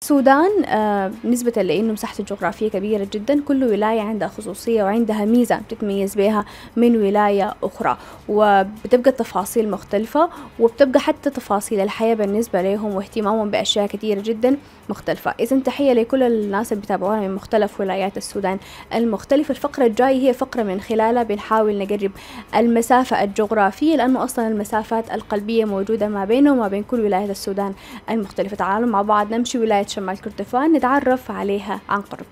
السودان نسبة لأنه مساحته الجغرافية كبيرة جدا، كل ولاية عندها خصوصية وعندها ميزة بتتميز بها من ولاية أخرى، وبتبقى التفاصيل مختلفة، وبتبقى حتى تفاصيل الحياة بالنسبة لهم واهتمامهم بأشياء كثيرة جدا مختلفة. إذا تحية لكل الناس اللي بتابعونا من مختلف ولايات السودان المختلفة. الفقرة الجاية هي فقرة من خلالها بنحاول نقرب المسافة الجغرافية، لأنه أصلا المسافات القلبية موجودة ما بينه وما بين كل ولايات السودان المختلفة. تعالوا مع بعض نمشي ولاية شمال كردفان نتعرف عليها عن قرب.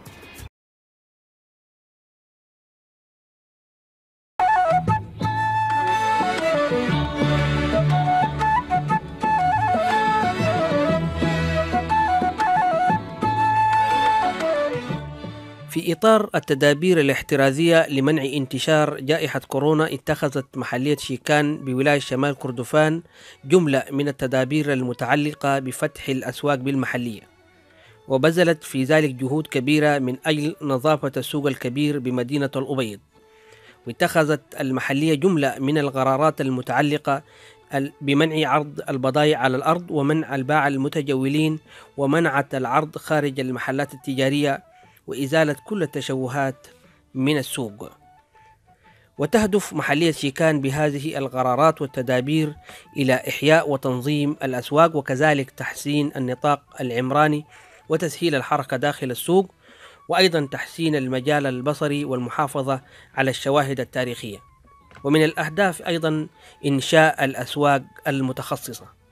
في إطار التدابير الاحترازية لمنع انتشار جائحة كورونا، اتخذت محلية شيكان بولاية شمال كردفان جملة من التدابير المتعلقة بفتح الأسواق بالمحلية، وبذلت في ذلك جهود كبيرة من أجل نظافة السوق الكبير بمدينة الأبيض. واتخذت المحلية جملة من القرارات المتعلقة بمنع عرض البضائع على الأرض، ومنع الباعة المتجولين، ومنعت العرض خارج المحلات التجارية، وإزالة كل التشوهات من السوق. وتهدف محلية شيكان بهذه القرارات والتدابير إلى إحياء وتنظيم الأسواق، وكذلك تحسين النطاق العمراني وتسهيل الحركة داخل السوق، وأيضا تحسين المجال البصري والمحافظة على الشواهد التاريخية. ومن الأهداف أيضا إنشاء الأسواق المتخصصة.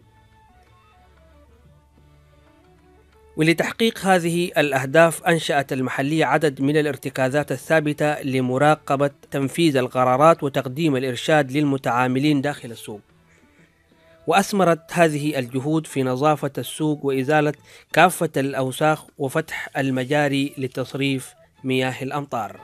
ولتحقيق هذه الأهداف أنشأت المحلية عدد من الارتكازات الثابتة لمراقبة تنفيذ القرارات وتقديم الإرشاد للمتعاملين داخل السوق. وأثمرت هذه الجهود في نظافة السوق وإزالة كافة الأوساخ وفتح المجاري لتصريف مياه الأمطار.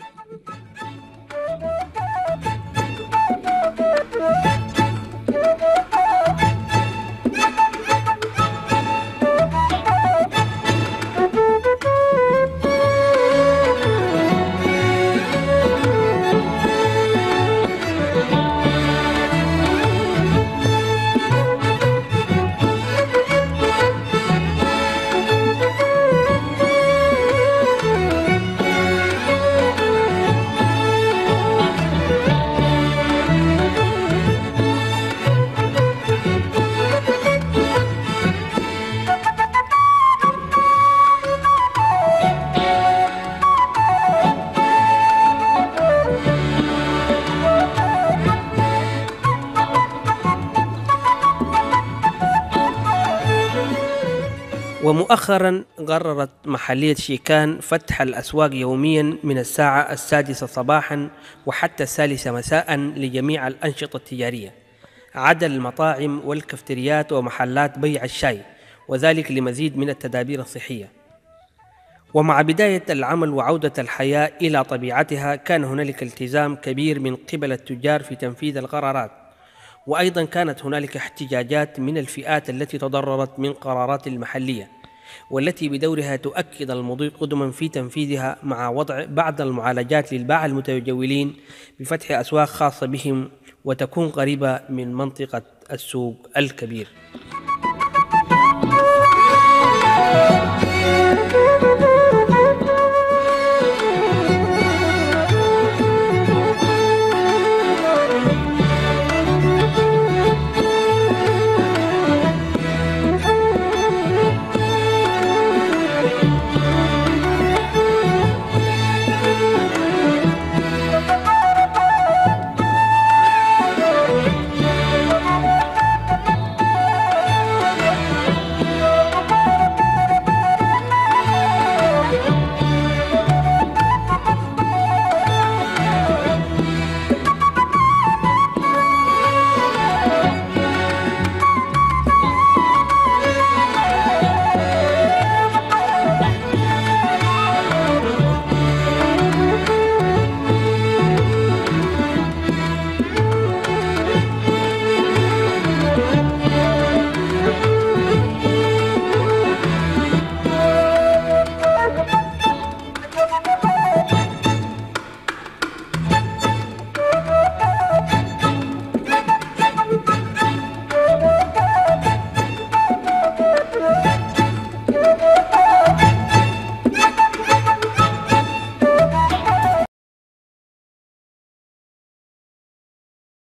ومؤخرا قررت محلية شيكان فتح الأسواق يوميا من الساعة 6 صباحا وحتى 3 مساء لجميع الأنشطة التجارية، عدا المطاعم والكافتريات ومحلات بيع الشاي، وذلك لمزيد من التدابير الصحية. ومع بداية العمل وعودة الحياة إلى طبيعتها، كان هنالك التزام كبير من قبل التجار في تنفيذ القرارات، وأيضا كانت هنالك احتجاجات من الفئات التي تضررت من قرارات المحلية، والتي بدورها تؤكد المضي قدما في تنفيذها، مع وضع بعض المعالجات للباعة المتجولين بفتح أسواق خاصة بهم وتكون قريبة من منطقة السوق الكبير.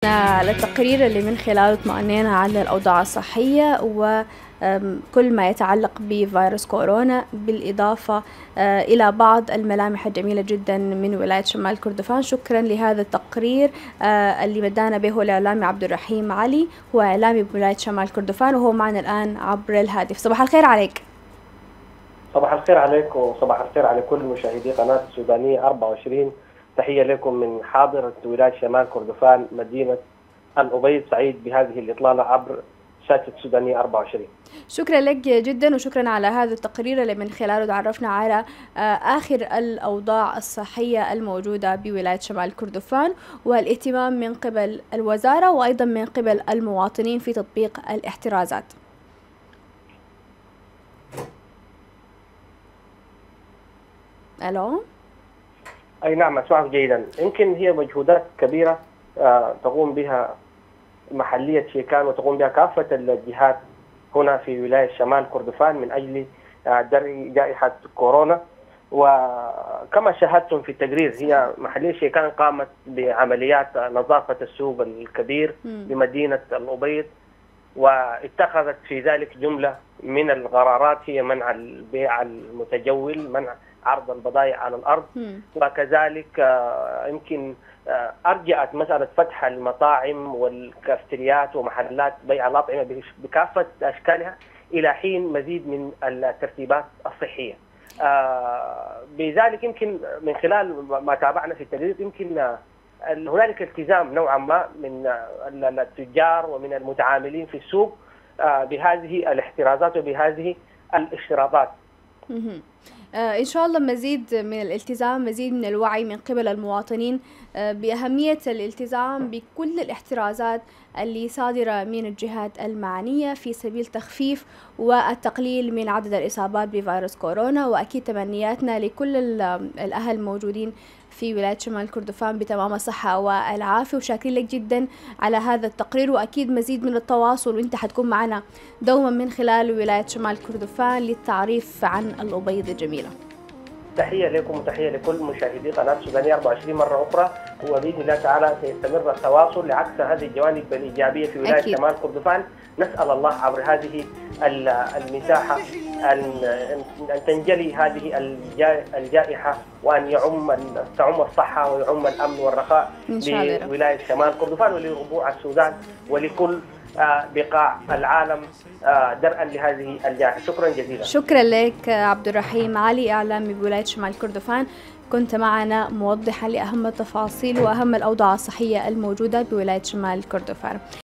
على التقرير اللي من خلاله اطمأنينا على الأوضاع الصحية وكل ما يتعلق بفيروس كورونا، بالإضافة إلى بعض الملامح الجميلة جدا من ولاية شمال كردفان. شكرا لهذا التقرير اللي مدانا به الإعلامي عبد الرحيم علي، هو إعلامي بولاية شمال كردفان وهو معنا الآن عبر الهاتف. صباح الخير عليك. صباح الخير عليك وصباح الخير على كل مشاهدي قناة السودانية 24. تحية لكم من حاضرة ولاية شمال كردفان مدينة الأبيض. سعيد بهذه الإطلالة عبر شاشة السودانية 24. شكرا لك جدا وشكرا على هذا التقرير اللي من خلاله تعرفنا على آخر الأوضاع الصحية الموجودة بولاية شمال كردفان والاهتمام من قبل الوزارة وأيضا من قبل المواطنين في تطبيق الاحترازات. ألو؟ أي نعم، أسمعك جيدا. يمكن هي مجهودات كبيرة تقوم بها محلية شيكان وتقوم بها كافة الجهات هنا في ولاية شمال كردفان من أجل درء جائحة كورونا. وكما شاهدتم في التقرير، هي محلية شيكان قامت بعمليات نظافة السوق الكبير بمدينة الأبيض، واتخذت في ذلك جملة من القرارات، هي منع البيع المتجول، منع عرض البضائع على الأرض، وكذلك يمكن أرجأت مسألة فتح المطاعم والكافتريات ومحلات بيع الأطعمة بكافة أشكالها إلى حين مزيد من الترتيبات الصحية. بذلك يمكن من خلال ما تابعنا في التقرير يمكن هنالك التزام نوعا ما من التجار ومن المتعاملين في السوق بهذه الاحترازات وبهذه الاشتراطات. إن شاء الله مزيد من الالتزام، مزيد من الوعي من قبل المواطنين بأهمية الالتزام بكل الاحترازات اللي صادرة من الجهات المعنية في سبيل تخفيف والتقليل من عدد الإصابات بفيروس كورونا. وأكيد تمنياتنا لكل الأهل الموجودين في ولاية شمال كردفان بتمام الصحة والعافية، وشاكرين لك جدا على هذا التقرير، وأكيد مزيد من التواصل وانت حتكون معنا دوما من خلال ولاية شمال كردفان للتعريف عن الأبيض الجميلة. تحية لكم وتحية لكل مشاهدي قناة السودانية 24 مرة أخرى، وبإذن الله تعالى سيستمر التواصل لعكس هذه الجوانب الإيجابية في ولاية أكيد. شمال كردفان. نسأل الله عبر هذه المساحة أن تنجلي هذه الجائحة وأن تعم الصحة ويعم الأمن والرخاء لولاية شمال كردفان ولربوع السودان ولكل بقاع العالم درءا لهذه الجائحة. شكرا جزيلا. شكرا لك عبد الرحيم علي، إعلامي بولاية شمال كردفان، كنت معنا موضحا لأهم التفاصيل وأهم الأوضاع الصحية الموجودة بولاية شمال كردفان.